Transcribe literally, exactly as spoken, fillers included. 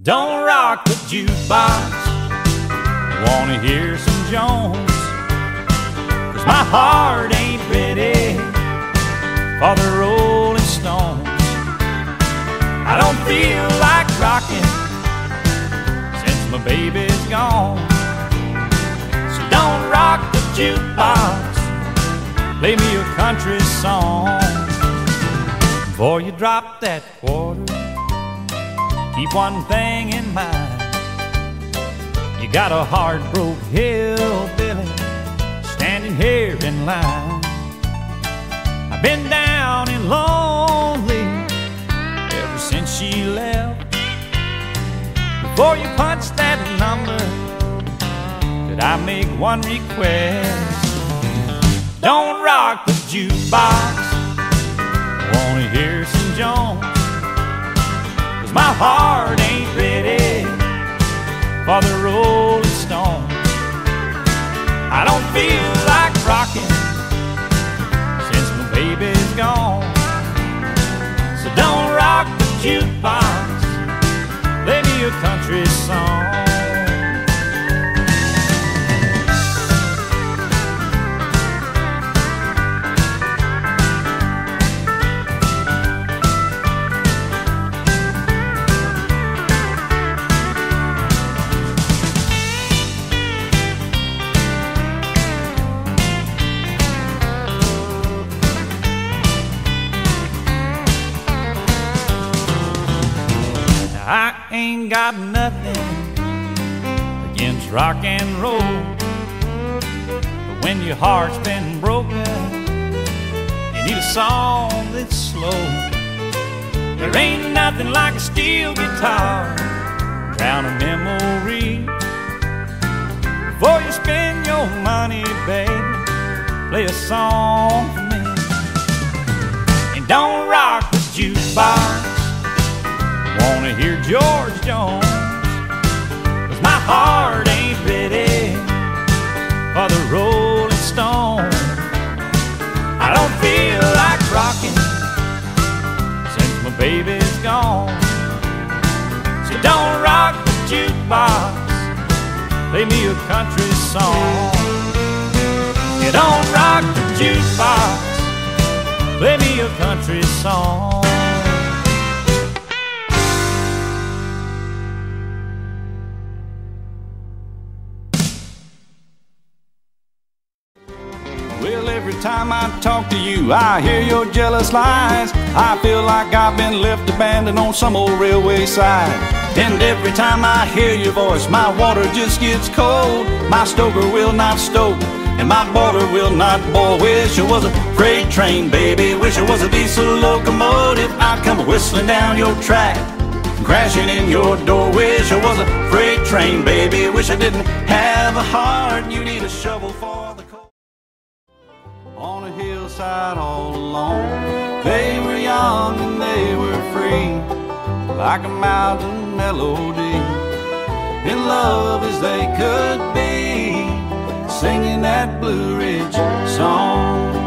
Don't rock the jukebox, wanna hear some Jones, 'cause my heart ain't ready for the Rolling Stones. I don't feel like rocking since my baby's gone. So don't rock the jukebox, play me a country song. Before you drop that quarter, keep one thing in mind. You got a heart-broke hillbilly standing here in line. I've been down and lonely ever since she left. Before you punch that number, could I make one request? Don't rock the jukebox, I wanna hear some Jones, 'cause my heart ain't ready for the Rolling Stones. I don't feel like rocking since my baby's gone. So don't rock the jukebox, play me a country song. I ain't got nothing against rock and roll, but when your heart's been broken, you need a song that's slow. There ain't nothing like a steel guitar, drown a memory. Before you spend your money, baby, play a song for me. And don't rock the jukebox, wanna hear George Jones, 'cause my heart ain't ready for the Rolling Stones. I don't feel like rocking since my baby's gone. So don't rock the jukebox, play me a country song. You don't rock the jukebox, play me a country song. Well, every time I talk to you, I hear your jealous lies. I feel like I've been left abandoned on some old railway side. And every time I hear your voice, my water just gets cold. My stoker will not stoke, and my boiler will not boil. Wish it was a freight train, baby. Wish it was a diesel locomotive. I'd come whistling down your track, crashing in your door. Wish it was a freight train, baby. Wish I didn't have a heart. You need a shovel for the coal. On a hillside all alone, they were young and they were free, like a mountain melody, in love as they could be, singing that Blue Ridge song.